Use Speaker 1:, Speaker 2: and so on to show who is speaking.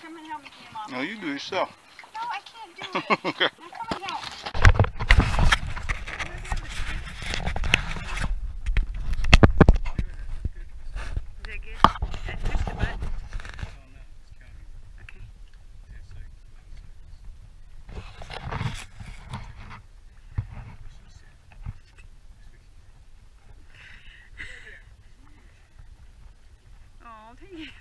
Speaker 1: come and help me, Mom.
Speaker 2: No, you do it yourself.
Speaker 1: No, I can't do it.
Speaker 2: Okay.
Speaker 1: Now come and help. Is that good? I pushed the button. Okay. Oh, thank you.